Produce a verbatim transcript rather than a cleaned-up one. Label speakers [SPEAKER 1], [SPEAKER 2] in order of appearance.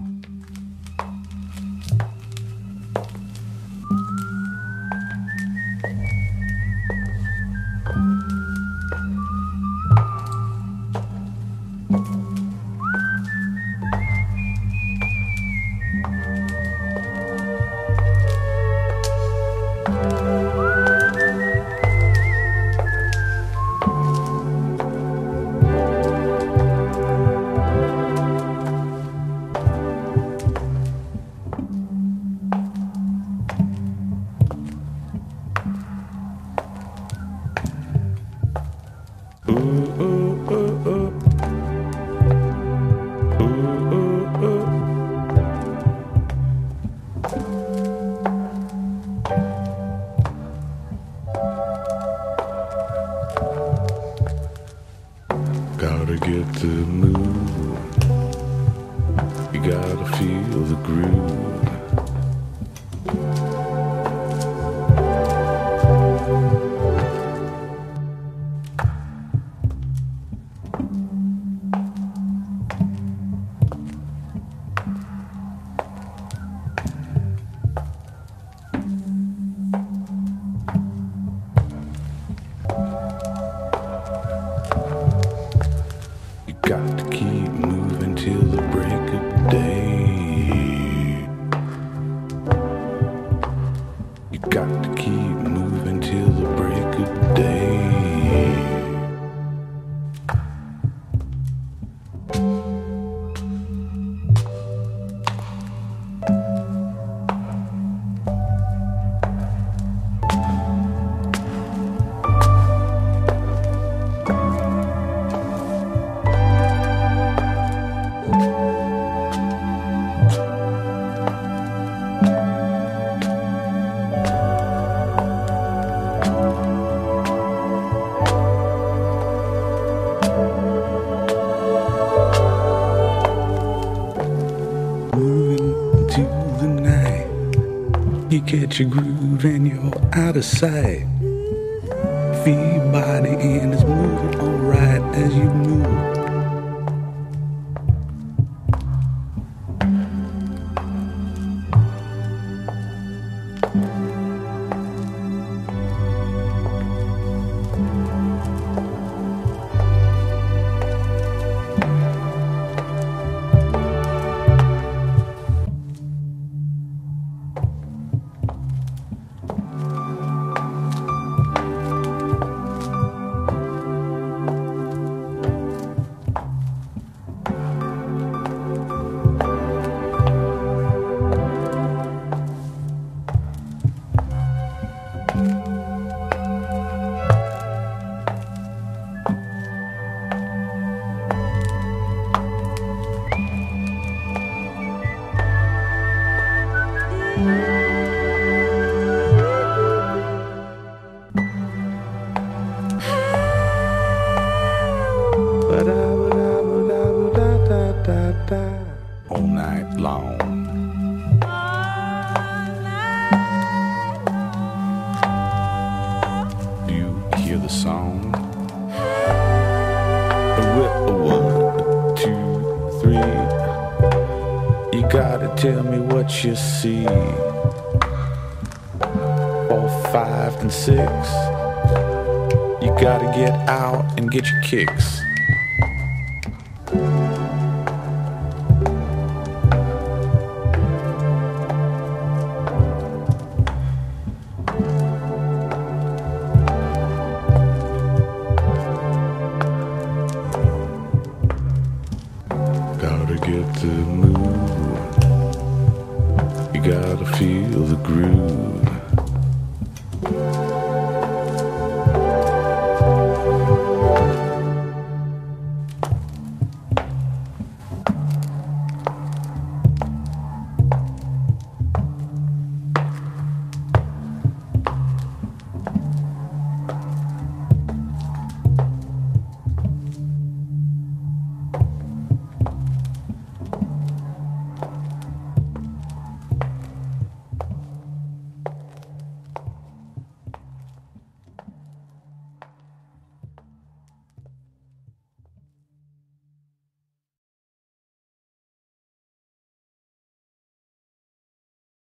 [SPEAKER 1] Gotta get the move. You gotta feel the groove. Got to keep moving till the break of day. You got to keep moving till the break of day. You catch a groove and you're out of sight. Feel your body and it's moving alright as you move. All night long. Do you hear the song? One, two, three. You gotta tell me what you see. Four, five, and six. You gotta get out and get your kicks. Gotta get the move. You gotta feel the groove.